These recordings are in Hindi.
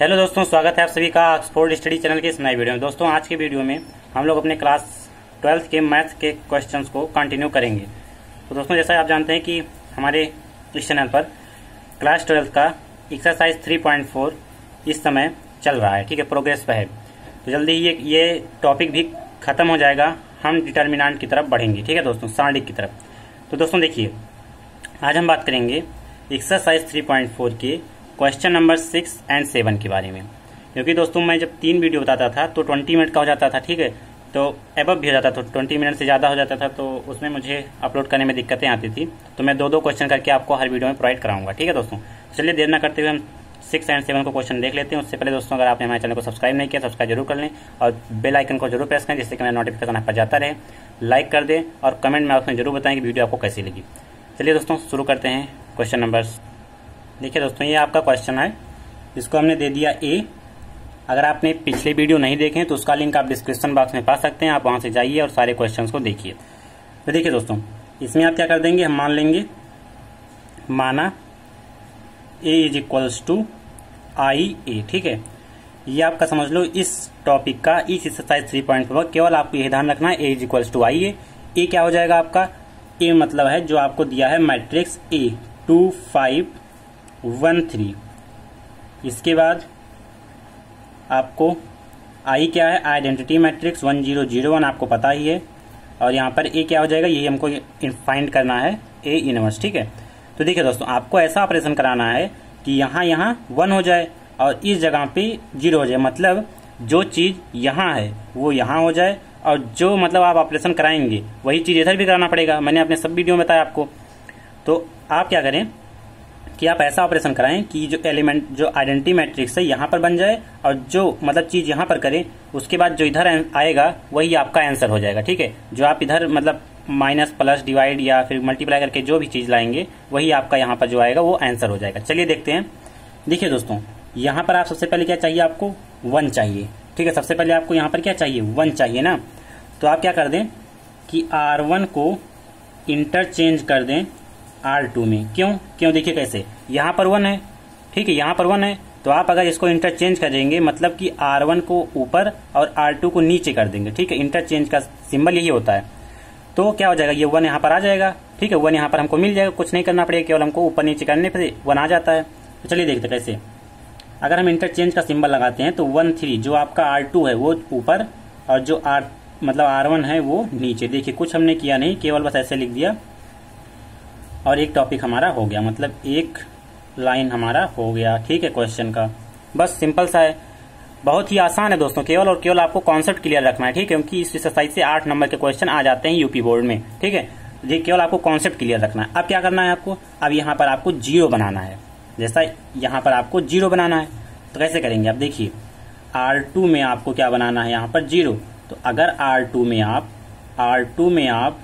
हेलो दोस्तों, स्वागत है आप सभी का ऑक्सफोर्ड स्टडी चैनल के इस नए वीडियो में। दोस्तों आज के वीडियो में हम लोग अपने क्लास 12th के मैथ के क्वेश्चंस को कंटिन्यू करेंगे। तो दोस्तों जैसा आप जानते हैं कि हमारे इस चैनल पर क्लास 12th का एक्सरसाइज 3.4 इस समय चल रहा है, ठीक है, प्रोग्रेस पे है। तो जल्दी ही ये टॉपिक भी खत्म हो जाएगा, हम डिटर्मिनेंट की तरफ बढ़ेंगे, ठीक है दोस्तों, सारणिक की तरफ। तो दोस्तों देखिए, आज हम बात करेंगे एक्सरसाइज 3.4 के क्वेश्चन नंबर 6 एंड 7 के बारे में। क्योंकि दोस्तों मैं जब 3 वीडियो बताता था तो 20 मिनट का हो जाता था, ठीक है, तो एबव भी हो जाता था, तो 20 मिनट से ज़्यादा हो जाता था, तो उसमें मुझे अपलोड करने में दिक्कतें आती थी। तो मैं 2-2 क्वेश्चन करके आपको हर वीडियो में प्रोवाइड कराऊंगा, ठीक है दोस्तों। चलिए देर ना करते हुए हम 6 एंड 7 को क्वेश्चन देख लेते हैं। उससे पहले दोस्तों अगर आपने हमारे चैनल को सब्सक्राइब नहीं किया, सब्सक्राइब जरूर कर लें और बेल आइकन को जरूर प्रेस करें, जिससे कि मेरा नोटिफिकेशन आप पर जाता रहे। लाइक कर दें और कमेंट में आपने जरूर बताएं कि वीडियो आपको कैसी लगी। चलिए दोस्तों शुरू करते हैं क्वेश्चन नंबर। देखिए दोस्तों, ये आपका क्वेश्चन है, इसको हमने दे दिया ए। अगर आपने पिछले वीडियो नहीं देखे तो उसका लिंक आप डिस्क्रिप्शन बॉक्स में पा सकते हैं, आप वहां से जाइए और सारे क्वेश्चंस को देखिए। तो देखिए दोस्तों, इसमें आप क्या कर देंगे, हम मान लेंगे, माना A is equals to I A, ठीक है। ये आपका समझ लो इस टॉपिक का, इस एक्सरसाइज 3.4 केवल आपको यही ध्यान रखना है, A is equals to I A. A क्या हो जाएगा आपका, ए मतलब है जो आपको दिया है मैट्रिक्स ए 2 5 1 3। इसके बाद आपको आई क्या है, आइडेंटिटी मैट्रिक्स 1 0 0 1 आपको पता ही है। और यहाँ पर ए क्या हो जाएगा, यही हमको फाइंड करना है, ए इनवर्स, ठीक है। तो देखिए दोस्तों, आपको ऐसा ऑपरेशन कराना है कि यहाँ 1 हो जाए और इस जगह पे 0 हो जाए। मतलब जो चीज यहाँ है वो यहाँ हो जाए, और जो मतलब आप ऑपरेशन कराएंगे वही चीज इधर भी कराना पड़ेगा। मैंने अपने सब वीडियो में बताया आपको। तो आप क्या करें कि आप ऐसा ऑपरेशन कराएं कि जो एलिमेंट, जो आइडेंटिटी मैट्रिक्स है यहाँ पर बन जाए, और जो मतलब चीज यहाँ पर करें उसके बाद जो इधर आएगा वही आपका आंसर हो जाएगा, ठीक है। जो आप इधर मतलब माइनस प्लस डिवाइड या फिर मल्टीप्लाई करके जो भी चीज लाएंगे वही आपका यहाँ पर जो आएगा वो आंसर हो जाएगा। चलिए देखते हैं। देखिए दोस्तों, यहाँ पर आप सबसे पहले क्या चाहिए, आपको 1 चाहिए, ठीक है। सबसे पहले आपको यहाँ पर क्या चाहिए, 1 चाहिए ना। तो आप क्या कर दें कि R1 को इंटरचेंज कर दें R2 में। क्यों देखिए कैसे, यहाँ पर 1 है, ठीक है, यहाँ पर 1 है, तो आप अगर इसको इंटरचेंज करेंगे मतलब कि R1 को ऊपर और R2 को नीचे कर देंगे, ठीक है। इंटरचेंज का सिंबल यही होता है। तो क्या हो जाएगा, ये 1 यहाँ पर आ जाएगा, ठीक है। 1 यहाँ पर हमको मिल जाएगा, कुछ नहीं करना पड़ेगा, केवल हमको ऊपर नीचे करने पर 1 आ जाता है। तो चलिए देखते कैसे। अगर हम इंटरचेंज का सिंबल लगाते हैं तो 1 3, जो आपका R2 है वो ऊपर और जो मतलब R1 है वो नीचे। देखिए कुछ हमने किया नहीं, केवल बस ऐसे लिख दिया और एक टॉपिक हमारा हो गया, मतलब एक लाइन हमारा हो गया, ठीक है, क्वेश्चन का। बस सिंपल सा है, बहुत ही आसान है दोस्तों। केवल और केवल आपको कॉन्सेप्ट क्लियर रखना है, ठीक है, क्योंकि इस एक्सरसाइज से 8 नंबर के क्वेश्चन आ जाते हैं यूपी बोर्ड में, ठीक है। जी केवल आपको कॉन्सेप्ट क्लियर रखना है। अब क्या करना है आपको, अब यहाँ पर आपको 0 बनाना है। जैसा यहाँ पर आपको 0 बनाना है तो कैसे करेंगे, अब देखिए R2 में आपको क्या बनाना है, यहाँ पर 0। तो अगर R2 में आप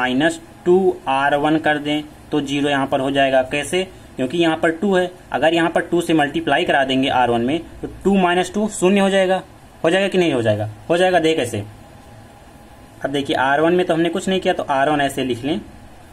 -2R1 कर दें तो 0 यहाँ पर हो जाएगा। कैसे, क्योंकि यहाँ पर 2 है, अगर यहाँ पर 2 से मल्टीप्लाई करा देंगे R1 में तो 2 - 2 0 हो जाएगा। हो जाएगा कि नहीं हो जाएगा, हो जाएगा। देख कैसे, अब देखिए R1 में तो हमने कुछ नहीं किया, तो R1 ऐसे लिख लें,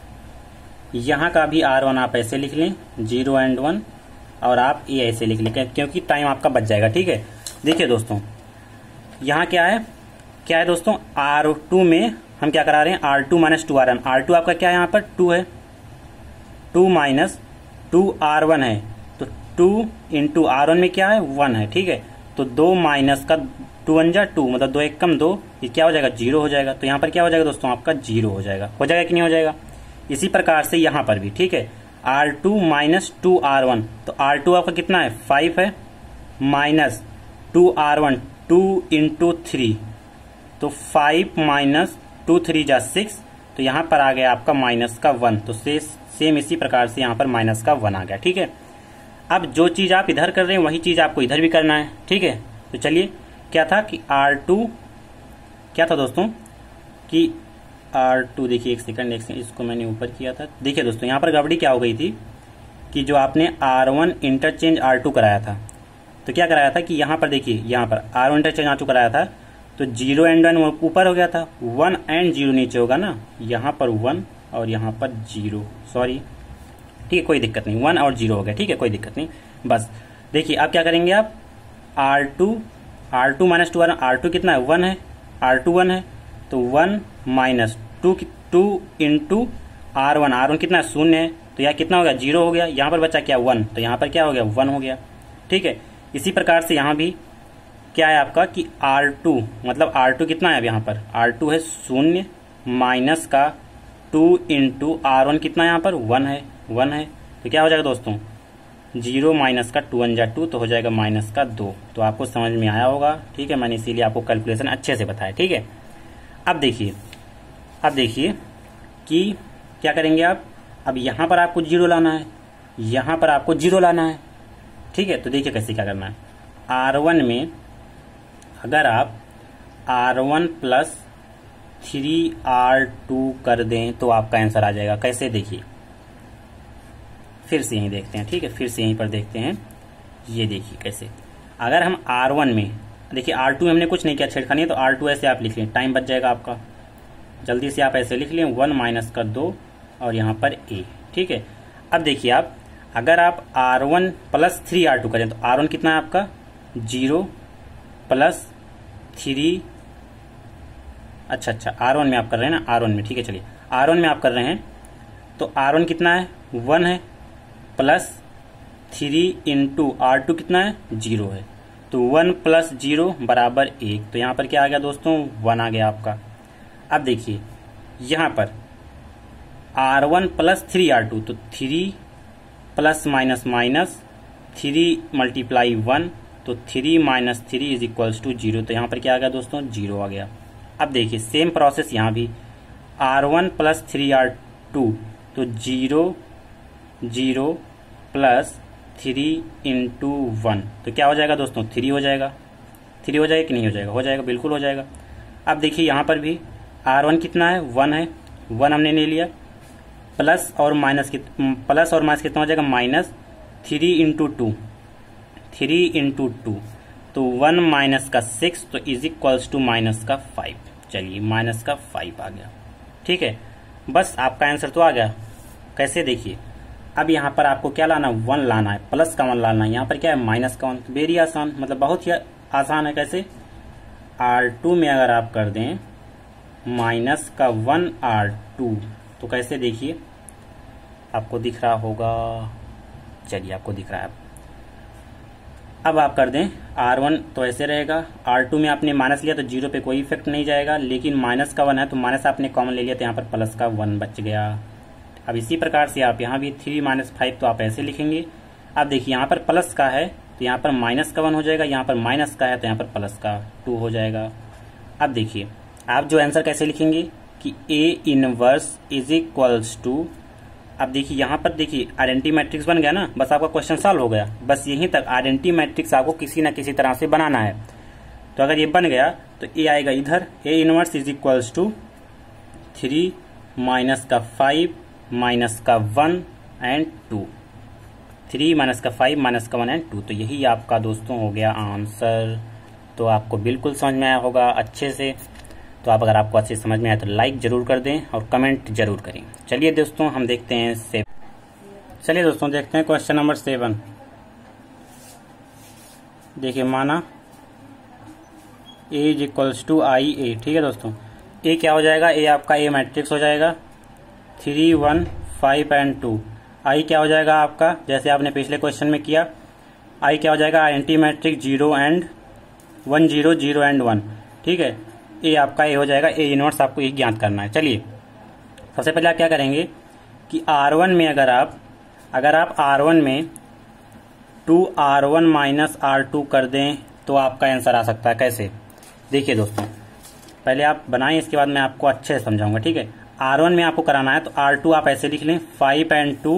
यहाँ का भी R1 आप ऐसे लिख लें 0 and 1, और आप ये ऐसे लिख लें क्योंकि टाइम आपका बच जाएगा, ठीक है। देखिए दोस्तों, यहाँ क्या है दोस्तों, R2 में हम क्या करा रहे हैं, R2 - 2R1। R2 आपका क्या है, यहाँ पर 2 है, 2 - 2R1 है, तो 2 × R1 में क्या है, 1 है, ठीक है। तो 2 माइनस का 2 1 जा 2, मतलब 2 1 कम 2, ये क्या हो जाएगा, 0 हो जाएगा। तो यहाँ पर क्या हो जाएगा दोस्तों, आपका 0 हो जाएगा। हो जाएगा कि नहीं हो जाएगा। इसी प्रकार से यहाँ पर भी, ठीक है, R2 - 2R1, तो R2 आपका कितना है, 5 है, माइनस 2R1 2 × 3, तो 5 - 2 3 जा 6, तो यहाँ पर आ गया आपका माइनस का 1। तो सेम इसी प्रकार से यहाँ पर माइनस का 1 आ गया, ठीक है। अब जो चीज आप इधर कर रहे हैं वही चीज आपको इधर भी करना है, ठीक है। तो चलिए, क्या था कि R2 क्या था दोस्तों, कि R2 देखिए, एक सेकंड, इसको मैंने ऊपर किया था। देखिए दोस्तों, यहाँ पर गड़बड़ी क्या हो गई थी कि जो आपने R1 इंटरचेंज R2 कराया था, तो क्या कराया था कि यहाँ पर देखिए, यहाँ पर R1 इंटरचेंज R2 कराया था, तो 0 and 1 ऊपर हो गया था, 1 and 0 नीचे होगा ना। यहाँ पर 1 और यहाँ पर 0, सॉरी, ठीक है, कोई दिक्कत नहीं, 1 और 0 हो गया, ठीक है, कोई दिक्कत नहीं। बस देखिए अब क्या करेंगे आप, R2 माइनस 2 R2 कितना है 1 है, R2 1 है, तो 1 माइनस 2 इंटू R1 कितना है 0 है, तो यहाँ कितना हो गया 0 हो गया, यहाँ पर बचा क्या 1, तो यहाँ पर क्या हो गया 1 हो गया। ठीक है, इसी प्रकार से यहाँ भी क्या है आपका कि R2 मतलब R2 कितना है अब यहाँ पर R2 है 0 माइनस का 2 इंटू R1 कितना यहाँ पर 1 है, तो क्या हो जाएगा दोस्तों 0 माइनस का 2 1 2, तो हो जाएगा माइनस का 2। तो आपको समझ में आया होगा। ठीक है, मैंने इसीलिए आपको कैलकुलेशन अच्छे से बताया। ठीक है, अब देखिए कि क्या करेंगे आप, अब यहाँ पर आपको 0 लाना है, यहाँ पर आपको 0 लाना है। ठीक है, तो देखिए कैसे क्या करना है। R1 में अगर आप R1 प्लस 3R2 कर दें तो आपका आंसर आ जाएगा। कैसे देखिए, फिर से यहीं देखते हैं। ठीक है, फिर से यहीं पर देखते हैं। ये देखिए कैसे, अगर हम R1 में देखिए R2 में हमने कुछ नहीं किया, छेड़खानी है, तो R2 ऐसे आप लिख लें, टाइम बच जाएगा आपका। जल्दी से आप ऐसे लिख लें 1 माइनस का 2 और यहाँ पर A। ठीक है, अब देखिए आप अगर आप R1 प्लस 3R2 करें तो R1 कितना है आपका 0 प्लस 3, अच्छा R1 में आप कर रहे हैं ना, R1 में। ठीक है, चलिए R1 में आप कर रहे हैं तो R1 कितना है 1 है प्लस 3 इंटू R2 कितना है 0 है, तो 1 प्लस 0 बराबर 1। तो यहाँ पर क्या आ गया दोस्तों 1 आ गया आपका। अब देखिए यहाँ पर R1 प्लस 3R2, तो 3 प्लस माइनस माइनस 3 मल्टीप्लाई 1, तो 3 माइनस 3 इज इक्वल्स टू 0। तो यहाँ पर क्या आ गया दोस्तों 0 आ गया। अब देखिए सेम प्रोसेस यहाँ भी R1 प्लस 3R2, तो 0 प्लस 3 इंटू 1, तो क्या हो जाएगा दोस्तों 3 हो जाएगा। 3 हो जाएगा कि नहीं हो जाएगा, हो जाएगा, बिल्कुल हो जाएगा। अब देखिए यहाँ पर भी R1 कितना है 1 है, 1 हमने ले लिया, प्लस और माइनस कितना हो जाएगा माइनस 3 इंटू 2, 3 इंटू 2, तो 1 माइनस का 6, तो इज इक्वल्स टू माइनस का 5। चलिए माइनस का 5 आ गया। ठीक है, बस आपका आंसर तो आ गया। कैसे देखिए, अब यहाँ पर आपको क्या लाना 1 लाना है, प्लस का 1 लाना है, यहाँ पर क्या है माइनस का 1। वेरी आसान, मतलब बहुत ही आसान है। कैसे R2 में अगर आप कर दें माइनस का 1 R2, तो कैसे देखिए आपको दिख रहा होगा, चलिए आपको दिख रहा है। अब आप कर दें R1 तो ऐसे रहेगा, R2 में आपने माइनस लिया तो 0 पे कोई इफेक्ट नहीं जाएगा, लेकिन माइनस का 1 है तो माइनस आपने कॉमन ले लिया तो यहाँ पर प्लस का 1 बच गया। अब इसी प्रकार से आप यहाँ भी 3 माइनस 5 तो आप ऐसे लिखेंगे। अब देखिए यहाँ पर प्लस का है तो यहाँ पर माइनस का 1 हो जाएगा, यहाँ पर माइनस का है तो यहाँ पर प्लस का 2 हो जाएगा। अब देखिए आप जो आंसर कैसे लिखेंगे कि A inverse is equals to, अब देखिए यहाँ पर देखिए आइडेंटिटी मैट्रिक्स बन गया ना, बस आपका क्वेश्चन सॉल्व हो गया। बस यहीं तक आइडेंटिटी मैट्रिक्स आपको किसी न किसी तरह से बनाना है। तो अगर ये बन गया तो A आएगा इधर, A inverse is equals to 3 minus का 5 माइनस का 1 एंड 2, 3 माइनस का 5 माइनस का 1 एंड 2, तो यही आपका दोस्तों हो गया आंसर। तो आपको बिल्कुल समझ में आया होगा अच्छे से। तो आप अगर आपको अच्छे समझ में आया तो लाइक जरूर कर दें और कमेंट जरूर करें। चलिए दोस्तों हम देखते हैं 7। चलिए दोस्तों देखते हैं क्वेश्चन नंबर 7। देखिए माना A is equals to I A. ठीक है दोस्तों, A क्या हो जाएगा, A आपका A मैट्रिक्स हो जाएगा 3 1 5 एंड 2। I क्या हो जाएगा आपका, जैसे आपने पिछले क्वेश्चन में किया, I क्या हो जाएगा आइडेंटिटी मैट्रिक्स 0 एंड 1 0 0 एंड 1। ठीक है, A आपका A हो जाएगा, A इनवर्स आपको ये ज्ञात करना है। चलिए सबसे पहले आप क्या करेंगे कि R1 में अगर आप R1 में 2R1 माइनस R2 कर दें तो आपका आंसर आ सकता है। कैसे देखिए दोस्तों, पहले आप बनाएं, इसके बाद मैं आपको अच्छे से समझाऊंगा। ठीक है, R1 में आपको कराना है तो R2 आप ऐसे लिख लें 5 एंड 2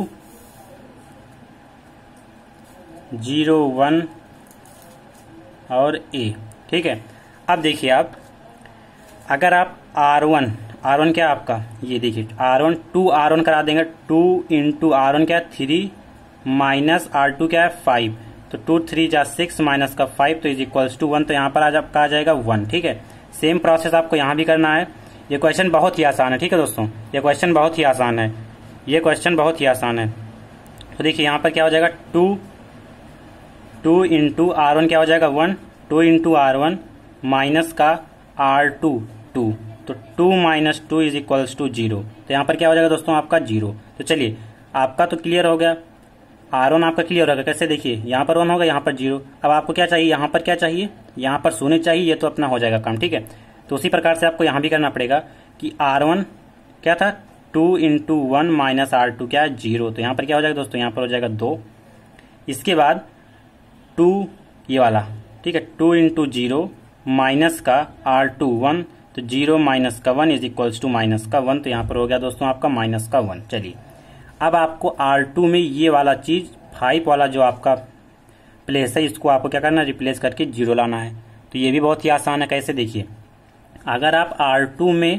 0 1 और A। ठीक है, अब देखिए आप अगर आप R1 क्या आपका, ये देखिए R1 2R1 करा देंगे, 2 इंटू R1 क्या है 3 माइनस R2 क्या है 5, तो 2 3 जा 6 माइनस का 5, तो इज इक्वल्स टू 1, तो यहाँ पर आपका आ जाएगा 1। ठीक है, सेम प्रोसेस आपको यहाँ भी करना है। ये क्वेश्चन बहुत ही आसान है। ठीक है दोस्तों, ये क्वेश्चन बहुत ही आसान है। तो देखिए यहाँ पर क्या हो जाएगा 2 इंटू R1 क्या हो जाएगा 1, 2 इंटू R1 माइनस का R2 2, तो 2 माइनस 2 इज इक्वल्स टू 0। तो यहाँ पर क्या हो जाएगा दोस्तों आपका 0। तो चलिए आपका तो क्लियर हो गया, R1 आपका क्लियर होगा। कैसे देखिए यहाँ पर 1 होगा, यहाँ पर 0। अब आपको क्या चाहिए, यहाँ पर क्या चाहिए, यहाँ पर शून्य चाहिए, ये तो अपना हो जाएगा काम, ठीक है। तो उसी प्रकार से आपको यहाँ भी करना पड़ेगा कि R1 क्या था 2 इंटू 1 माइनस R2 क्या 0। तो यहाँ पर क्या हो जाएगा दोस्तों, यहाँ पर हो जाएगा 2। इसके बाद 2 ये वाला, ठीक है, 2 इंटू 0 माइनस का R2 1, तो 0 माइनस का 1 इज इक्वल्स टू माइनस का 1। तो यहाँ पर हो गया दोस्तों आपका माइनस का 1। चलिए अब आपको R2 में ये वाला चीज 5 वाला जो आपका प्लेस है इसको आपको क्या करना है, रिप्लेस करके 0 लाना है। तो ये भी बहुत ही आसान है। कैसे देखिए, अगर आप R2 में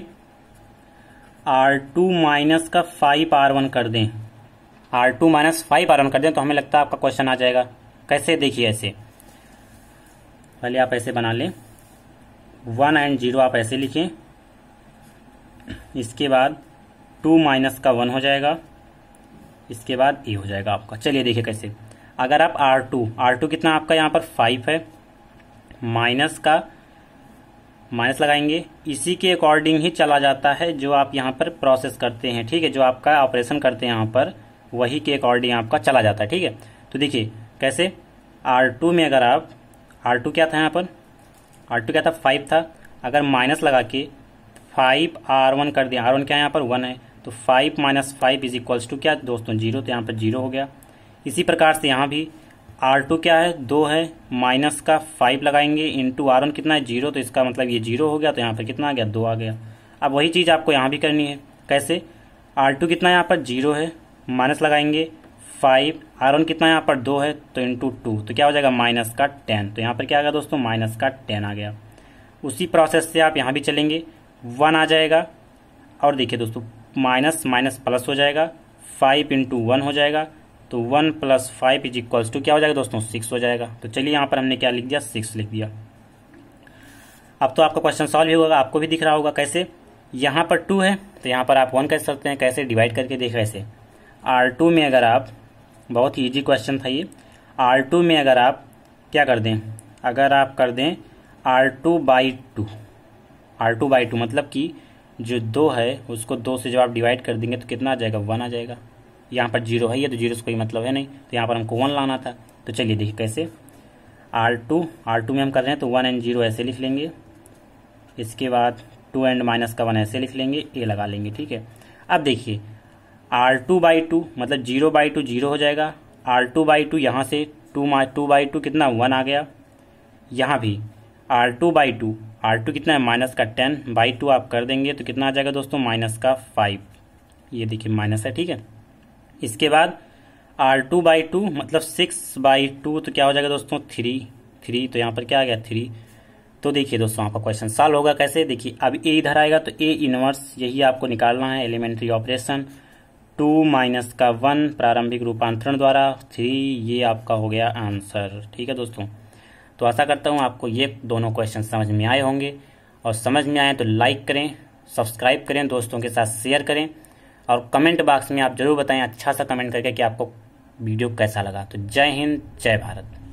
R2 माइनस का 5 R1 कर दें, R2 माइनस 5 R1 कर दें, तो हमें लगता है आपका क्वेश्चन आ जाएगा। कैसे देखिए, ऐसे पहले आप ऐसे बना लें, 1 एंड 0 आप ऐसे लिखें, इसके बाद 2 माइनस का 1 हो जाएगा, इसके बाद ए हो जाएगा आपका। चलिए देखिए कैसे, अगर आप R2 कितना आपका यहाँ पर 5 है, माइनस का माइनस लगाएंगे, इसी के अकॉर्डिंग ही चला जाता है जो आप यहाँ पर प्रोसेस करते हैं, ठीक है, जो आपका ऑपरेशन करते हैं यहाँ पर वही के अकॉर्डिंग आपका चला जाता है, ठीक है। तो देखिए कैसे, R2 में अगर आप R2 क्या था यहाँ पर, R2 क्या था 5 था, अगर माइनस लगा के 5 R1 कर दिया, R1 क्या यहाँ पर 1 है, तो 5 माइनस 5 इज इक्वल्स टू क्या दोस्तों 0। तो यहाँ पर 0 हो गया। इसी प्रकार से यहाँ भी R2 क्या है 2 है, माइनस का 5 लगाएंगे, इंटू R1 कितना है 0, तो इसका मतलब ये 0 हो गया। तो यहाँ पर कितना आ गया 2 आ गया। अब वही चीज़ आपको यहाँ भी करनी है। कैसे, R2 कितना यहाँ पर 0 है, माइनस लगाएंगे 5, R1 कितना यहाँ पर 2 है, तो इंटू 2, तो क्या हो जाएगा माइनस का 10। तो यहाँ पर क्या आ गया दोस्तों माइनस का 10 आ गया। उसी प्रोसेस से आप यहाँ भी चलेंगे, 1 आ जाएगा, और देखिए दोस्तों माइनस माइनस प्लस हो जाएगा, 5 इंटू 1 हो जाएगा, तो 1 प्लस 5 इज इक्वल्स टू क्या हो जाएगा दोस्तों 6 हो जाएगा। तो चलिए यहाँ पर हमने क्या लिख दिया 6 लिख दिया। अब तो आपका क्वेश्चन सॉल्व ही होगा, आपको भी दिख रहा होगा। कैसे, यहाँ पर 2 है तो यहाँ पर आप 1 कर सकते हैं। कैसे डिवाइड करके देख, ऐसे R2 में अगर आप, बहुत ही ईजी क्वेश्चन था ये, R2 में अगर आप क्या कर दें, अगर आप कर दें R2 बाई 2, R2 बाई 2 मतलब कि जो 2 है उसको 2 से जब आप डिवाइड कर देंगे तो कितना आ जाएगा 1 आ जाएगा। यहाँ पर 0 है, ये तो 0 से कोई मतलब है नहीं, तो यहाँ पर हमको 1 लाना था। तो चलिए देखिए कैसे, R2 में हम कर रहे हैं तो 1 एंड 0 ऐसे लिख लेंगे, इसके बाद 2 एंड माइनस का 1 ऐसे लिख लेंगे, ए लगा लेंगे, ठीक है। अब देखिए R2 बाई 2 मतलब 0 बाई 2 0 हो जाएगा, R2 बाई 2 यहाँ से 2 बाई 2 कितना 1 आ गया। यहाँ भी R2 बाई 2, R2 कितना है माइनस का 10 बाई 2 आप कर देंगे तो कितना आ जाएगा दोस्तों माइनस का 5, ये देखिए माइनस है, ठीक है। इसके बाद R2 बाई 2 मतलब 6 बाई 2, तो क्या हो जाएगा दोस्तों 3, तो यहाँ पर क्या आ गया 3। तो देखिए दोस्तों आपका क्वेश्चन सॉल्व होगा। कैसे देखिए, अब ए इधर आएगा तो ए इनवर्स यही आपको निकालना है, एलिमेंट्री ऑपरेशन 2 माइनस का 1 प्रारंभिक रूपांतरण द्वारा 3, ये आपका हो गया आंसर, ठीक है दोस्तों। तो आशा करता हूँ आपको ये दोनों क्वेश्चन समझ में आए होंगे, और समझ में आए तो लाइक करें, सब्सक्राइब करें, दोस्तों के साथ शेयर करें, और कमेंट बॉक्स में आप जरूर बताएं अच्छा सा कमेंट करके कि आपको वीडियो कैसा लगा। तो जय हिंद, जय भारत।